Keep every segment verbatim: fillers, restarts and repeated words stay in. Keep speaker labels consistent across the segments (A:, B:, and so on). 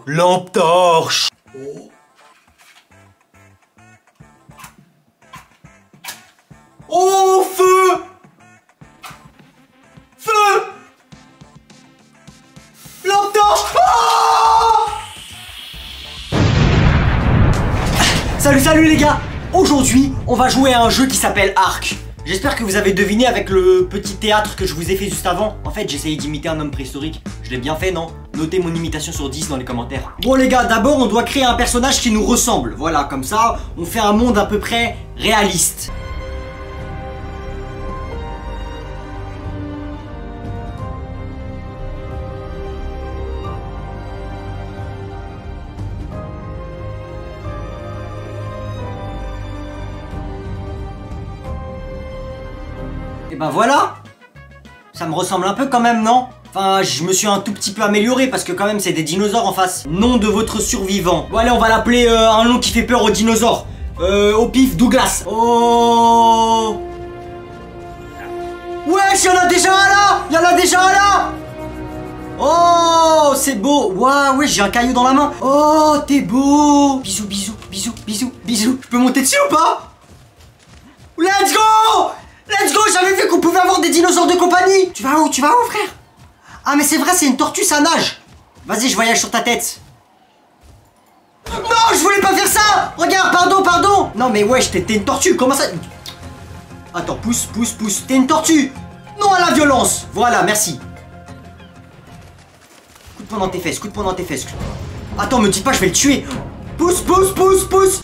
A: lampe torche. Oh. Oh, feu! Feu! Lampe torche! Oh! Salut, salut les gars! Aujourd'hui, on va jouer à un jeu qui s'appelle Ark. J'espère que vous avez deviné avec le petit théâtre que je vous ai fait juste avant. En fait, j'essayais d'imiter un homme préhistorique. Je l'ai bien fait, non? Notez mon imitation sur dix dans les commentaires. Bon les gars, d'abord, on doit créer un personnage qui nous ressemble. Voilà, comme ça, on fait un monde à peu près réaliste. Et ben voilà. Ça me ressemble un peu quand même, non? Enfin, je me suis un tout petit peu amélioré parce que quand même c'est des dinosaures en face. Nom de votre survivant. Bon allez, on va l'appeler euh, un nom qui fait peur aux dinosaures. Euh, au pif, Douglas. Oh. Wesh, y'en a déjà un là. Y'en a déjà un là. Oh, c'est beau. Waouh, ouais, j'ai un caillou dans la main. Oh, t'es beau. Bisous, bisous, bisous, bisous, bisous. Je peux monter dessus ou pas? Let's go. Let's go, j'avais vu qu'on pouvait avoir des dinosaures de compagnie. Tu vas où? Tu vas où, frère? Ah mais c'est vrai, c'est une tortue, ça nage. Vas-y, je voyage sur ta tête. Non, je voulais pas faire ça. Regarde, pardon, pardon. Non mais wesh, t'es une tortue, comment ça? Attends, pousse, pousse, pousse. T'es une tortue. Non à la violence. Voilà, merci. Coup de poing dans tes fesses, coup de poing dans tes fesses. Attends, me dis pas, je vais le tuer. Pousse, pousse, pousse, pousse.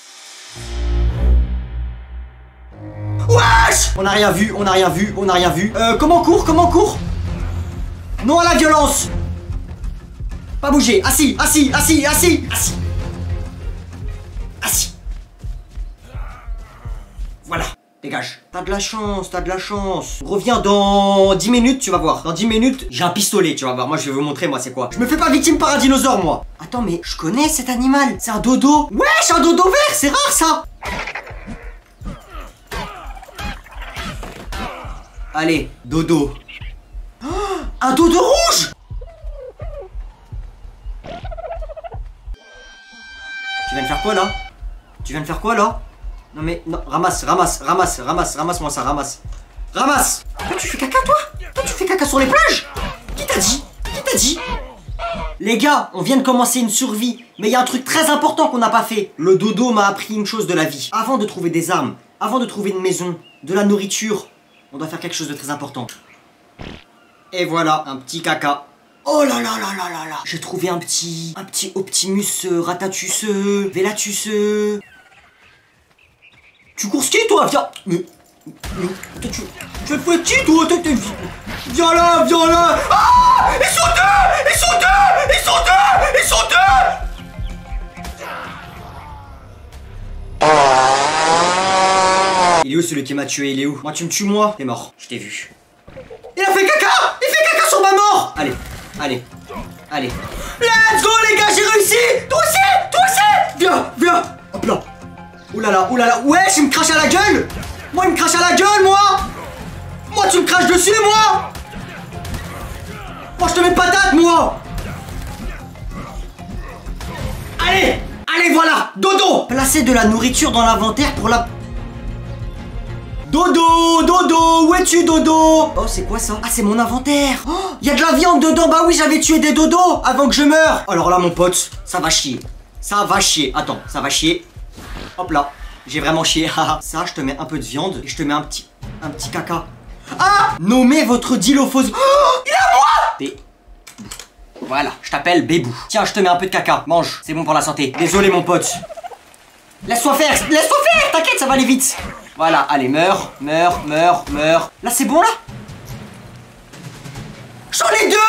A: Wesh! On n'a rien vu, on n'a rien vu, on n'a rien vu. Euh, comment on court? Comment on court? Non à la violence! Pas bouger, assis, assis, assis, assis, assis. Assis. Voilà, dégage. T'as de la chance, t'as de la chance. Reviens dans dix minutes, tu vas voir. Dans dix minutes, j'ai un pistolet, tu vas voir. Moi, je vais vous montrer, moi, c'est quoi. Je me fais pas victime par un dinosaure, moi. Attends, mais je connais cet animal. C'est un dodo. Wesh, un dodo vert, c'est rare, ça. Allez, dodo. Oh, un dodo rouge. Tu viens de faire quoi là? Tu viens de faire quoi là? Non mais, non, ramasse, ramasse, ramasse, ramasse, ramasse-moi ça, ramasse. Ramasse. Toi tu fais caca toi? Toi tu fais caca sur les plages? Qui t'a dit? Qui t'a dit? Les gars, on vient de commencer une survie. Mais il y a un truc très important qu'on n'a pas fait. Le dodo m'a appris une chose de la vie. Avant de trouver des armes, avant de trouver une maison, de la nourriture, on doit faire quelque chose de très important. Et voilà, un petit caca. Oh là là là là là là. J'ai trouvé un petit... Un petit Optimus euh, Ratatus euh, Velatus euh. Tu cours ski toi? Viens. Mais... mais toi, tu... Tu fais qui toi? Viens là, viens là. Ah, ils sont deux. Ils sont deux. Ils sont deux. Ils sont deux. Il est où celui qui m'a tué? Il est où? Moi tu me tues moi? T'es mort, je t'ai vu. Il a fait caca. Il fait caca sur ma mort. Allez, allez, allez. Let's go les gars, j'ai réussi. Toi aussi, toi aussi. Viens, viens. Hop là. Ouh là là, ouh là là. Wesh, il me crache à la gueule. Moi il me crache à la gueule moi. Moi tu me craches dessus moi. Moi je te mets patate moi. Allez, allez voilà. Dodo. Placez de la nourriture dans l'inventaire pour la... Dodo, dodo, où es-tu dodo? Oh c'est quoi ça? Ah c'est mon inventaire. Oh, y a de la viande dedans. Bah oui, j'avais tué des dodos avant que je meure. Alors là mon pote, ça va chier. Ça va chier. Attends, ça va chier. Hop là, j'ai vraiment chié. Ça, je te mets un peu de viande et je te mets un petit, un petit caca. Ah, nommez votre dilophose. Oh, il est à moi. Bé... Voilà, je t'appelle Bébou. Tiens, je te mets un peu de caca. Mange, c'est bon pour la santé. Désolé mon pote. Laisse-toi faire, laisse-toi faire. T'inquiète, ça va aller vite. Voilà, allez, meurs, meurs, meurs, meurs. Là, c'est bon, là? J'en ai deux.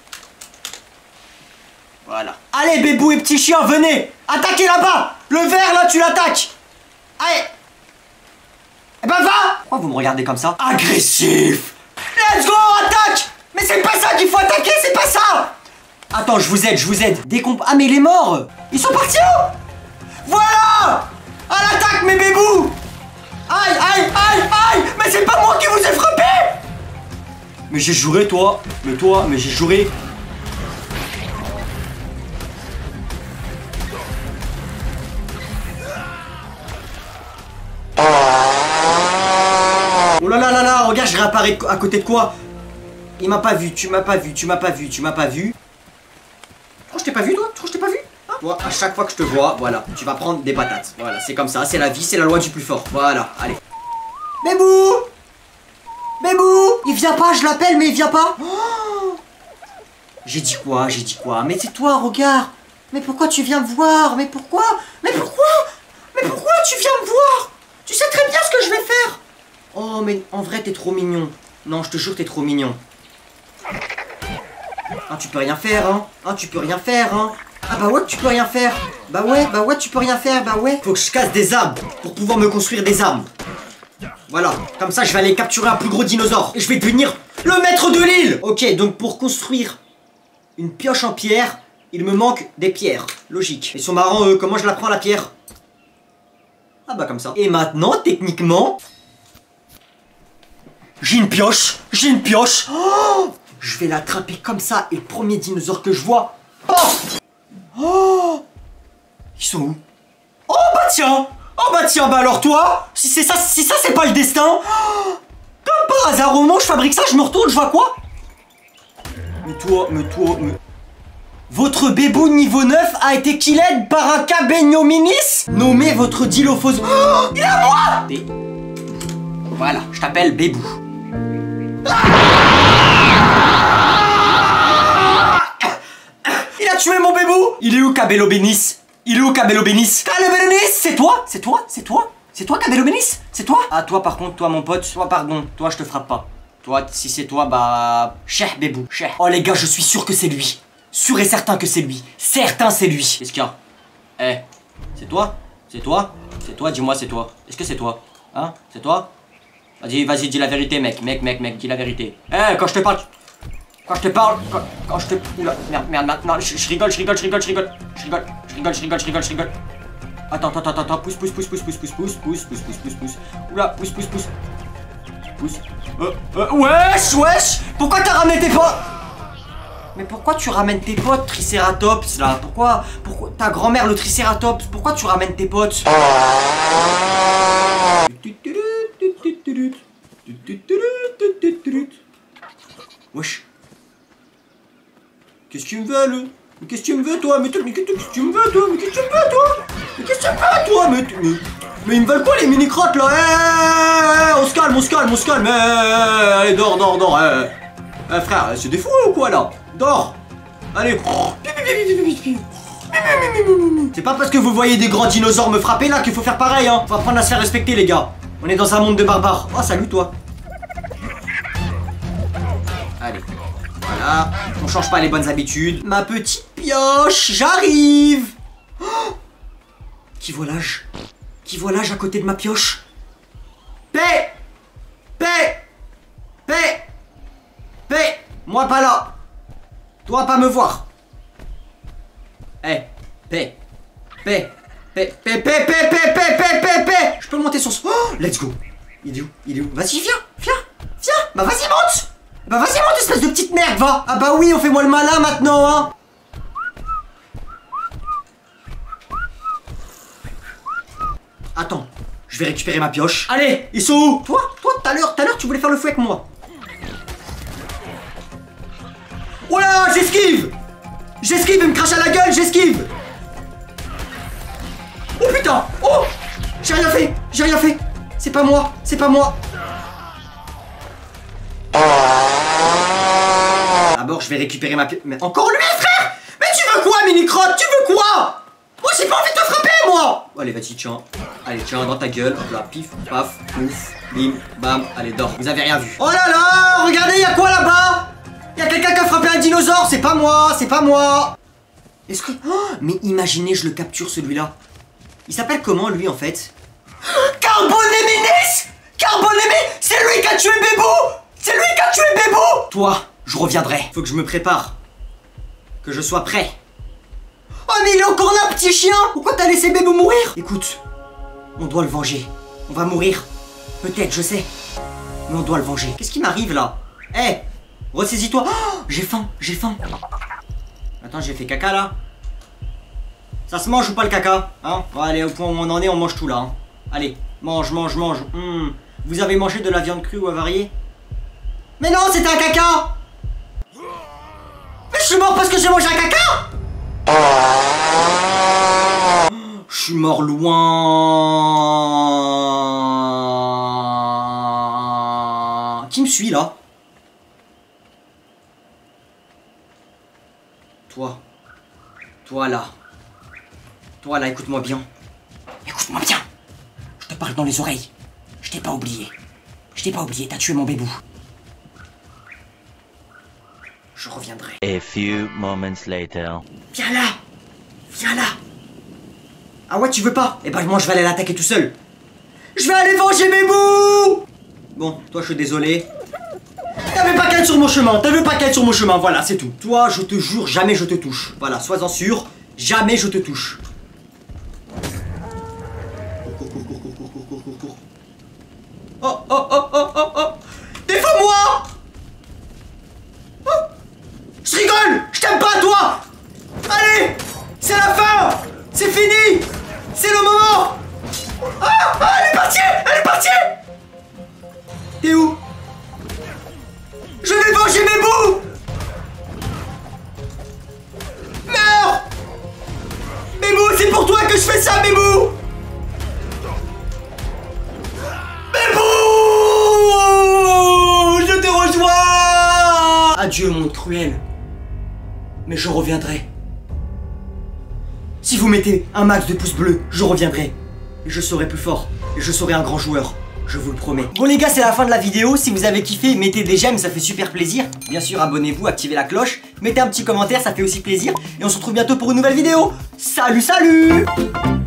A: Voilà. Allez, Bébou et petit chien, venez. Attaquez là-bas. Le vert, là, tu l'attaques. Allez. Eh ben, va. Pourquoi vous me regardez comme ça? Agressif. Let's go, attaque. Mais c'est pas ça qu'il faut attaquer, c'est pas ça. Attends, je vous aide, je vous aide. Décomp... Ah, mais il est mort. Ils sont partis où? Voilà. À l'attaque, mes bébous. Aïe, aïe, aïe, aïe. Mais c'est pas moi qui vous ai frappé. Mais j'ai juré, toi. Mais toi, mais j'ai juré. réapparaît à côté de quoi? Il m'a pas vu, tu m'as pas vu, tu m'as pas vu, tu m'as pas vu. Tu crois que je t'ai pas vu toi? Tu crois que je t'ai pas vu hein? Toi, à chaque fois que je te vois, voilà, tu vas prendre des patates. Voilà, c'est comme ça, c'est la vie, c'est la loi du plus fort. Voilà, allez. Bébou! Bébou! Il vient pas, je l'appelle, mais il vient pas. Oh, j'ai dit quoi? J'ai dit quoi? Mais c'est toi, regarde. Mais pourquoi tu viens me voir? Mais pourquoi? Mais pourquoi? Mais pourquoi tu viens me voir? Tu sais très bien ce que je vais faire. Oh, mais en vrai, t'es trop mignon. Non, je te jure, t'es trop mignon. Ah, tu peux rien faire, hein. Ah, tu peux rien faire, hein. Ah bah ouais, tu peux rien faire. Bah ouais, bah ouais, tu peux rien faire, bah ouais. Faut que je casse des arbres pour pouvoir me construire des armes. Voilà, comme ça, je vais aller capturer un plus gros dinosaure. Et je vais devenir le maître de l'île. Ok, donc pour construire une pioche en pierre, il me manque des pierres. Logique. Ils sont marrants, eux. Comment je la prends, la pierre? Ah bah comme ça. Et maintenant, techniquement... J'ai une pioche. J'ai une pioche. Oh, je vais l'attraper comme ça. Et le premier dinosaure que je vois... Oh, oh, ils sont où? Oh bah tiens. Oh bah tiens, bah alors toi, si c'est ça, si ça c'est pas le destin, oh, comme par hasard, au moment où je fabrique ça, je me retourne, je vois quoi? Mais toi, mais toi, mais... Votre bébou niveau neuf a été killed par un Cabegnominis nommé votre Dilophosaurus. Oh, il est à moi! Bé... Voilà, je t'appelle Bébou. Ah, il a tué mon bébou! Il est où Cabelobénis? Il est où Cabelobénis? Cabelobénis, c'est toi? C'est toi? C'est toi? C'est toi Cabelobénis? C'est toi? Ah toi par contre, toi mon pote, toi pardon, toi je te frappe pas. Toi, si c'est toi, bah... Cheh Bébou, cheh. Oh les gars, je suis sûr que c'est lui. Sûr et certain que c'est lui. Certain c'est lui. Qu'est-ce qu'il y a? Eh, c'est toi? C'est toi? C'est toi, dis-moi c'est toi. Est-ce que c'est toi? Hein? C'est toi? Vas-y, vas-y, dis la vérité mec, mec, mec, mec, dis la vérité. Eh, quand je te parle... Quand je te parle, quand, quand je te... Oula, merde, merde, merde, non, je, je rigole, je rigole, je rigole, je rigole, je rigole, je rigole, je rigole, je rigole, je rigole. Attends, attends, attends, attends, pousse, pousse, pousse, pousse, pousse, pousse, pousse, pousse, pousse, pousse, pousse, pousse. Oula, pousse, pousse, pousse. Pousse. Euh, euh, wesh, wesh. Pourquoi t'as ramené tes potes? Mais pourquoi tu ramènes tes potes, Tricératops, là? Pourquoi, pourquoi, ta grand-mère, le Tricératops, pourquoi tu ramènes tes potes? Wesh. Qu'est-ce que tu me veux, le? Mais qu'est-ce que tu me veux, toi? Mais qu'est-ce que tu me veux, toi? Mais qu'est-ce que tu me veux, toi? Mais qu'est-ce que tu me veux, toi? Mais, mais, mais ils me veulent quoi, les mini-crottes, là? Eh, on se calme, on se calme, on se calme. Eh, allez, dors, dors, dors. Eh, eh frère, c'est des fous ou quoi, là? Dors. Allez. C'est pas parce que vous voyez des grands dinosaures me frapper, là, qu'il faut faire pareil, hein. Faut apprendre à se faire respecter, les gars. On est dans un monde de barbares. Oh, salut, toi. Allez. Voilà, on change pas les bonnes habitudes. Ma petite pioche, j'arrive. Oh, qui volage? Qui volage à côté de ma pioche? Paix! Paix! Paix! Paix! Moi pas là. Toi pas me voir. Eh, paix! Paix! Paix! Paix! Paix! Paix! Paix! Paix! Paix! Paix! Paix! Je peux monter sur ce... Oh, let's go. Il est où? Il est où? Vas-y, viens! Viens! Viens! Bah vas-y, monte! Bah vas-y, monte, espèce de petite merde, va. Ah bah oui, on fait moi le malin maintenant, hein. Attends, je vais récupérer ma pioche. Allez, ils sont où? Toi, toi, tout à l'heure, tout à l'heure, tu voulais faire le fou avec moi. Oh là, j'esquive. J'esquive, il me crache à la gueule, j'esquive. Oh putain. Oh, j'ai rien fait, j'ai rien fait. C'est pas moi, c'est pas moi. D'abord, je vais récupérer ma pioche. Mais encore lui, frère! Mais tu veux quoi, mini-crotte? Tu veux quoi? Moi, j'ai pas envie de te frapper, moi! Allez, vas-y, tiens. Allez, tiens, dans ta gueule. Hop là, pif, paf, pouf, bim, bam. Allez, dors. Vous avez rien vu. Oh là là! Regardez, y'a quoi là-bas? Y'a quelqu'un qui a frappé un dinosaure. C'est pas moi, c'est pas moi. Est-ce que... Oh, mais imaginez, je le capture, celui-là. Il s'appelle comment, lui, en fait? Carbonéminis! Carbonéminis! C'est lui qui a tué Bébou! C'est lui qui a tué Bébou! Toi, je reviendrai. Faut que je me prépare. Que je sois prêt. Oh mais il est encore là, petit chien! Pourquoi t'as laissé Bébou mourir? Écoute, on doit le venger. On va mourir. Peut-être, je sais. Mais on doit le venger. Qu'est-ce qui m'arrive là? Eh hey, ressaisis-toi. Oh, j'ai faim, j'ai faim. Attends, j'ai fait caca là. Ça se mange ou pas le caca? Hein? Bon, allez, au point où on en est, on mange tout là. Hein. Allez, mange, mange, mange. Mmh. Vous avez mangé de la viande crue ou avariée? Mais non, c'était un caca. Mais je suis mort parce que j'ai mangé un caca. Je suis mort loin. Qui me suit là? Toi. Toi là. Toi là, écoute-moi bien. Écoute-moi bien. Je te parle dans les oreilles. Je t'ai pas oublié. Je t'ai pas oublié, t'as tué mon bébou. Je reviendrai.
B: A few moments later.
A: Viens là. Viens là. Ah ouais, tu veux pas? Eh ben moi je vais aller l'attaquer tout seul. Je vais aller venger mes bouts. Bon, toi je suis désolé. T'avais pas qu'à être sur mon chemin, t'avais pas qu'à être sur mon chemin, voilà, c'est tout. Toi, je te jure, jamais je te touche. Voilà, sois-en sûr, jamais je te touche. Cours, cours, cours, cours, cours, cours, cours, cours, cours. Oh, oh, oh, oh, oh, oh. Défends-moi. Oh. Je rigole. Je t'aime pas, toi. Allez, c'est la fin. C'est fini. C'est le moment. Ah, ah, elle est partie. Elle est partie. T'es où? Je vais venger mes bouts. Meurs. Mes bouts, c'est pour toi que je fais ça, mes bouts. Mes bouts. Je te rejoins. Adieu, monde cruel. Mais je reviendrai. Si vous mettez un max de pouces bleus, je reviendrai. Et je serai plus fort. Et je serai un grand joueur. Je vous le promets. Bon les gars, c'est la fin de la vidéo. Si vous avez kiffé, mettez des j'aime, ça fait super plaisir. Bien sûr, abonnez-vous, activez la cloche. Mettez un petit commentaire, ça fait aussi plaisir. Et on se retrouve bientôt pour une nouvelle vidéo. Salut, salut!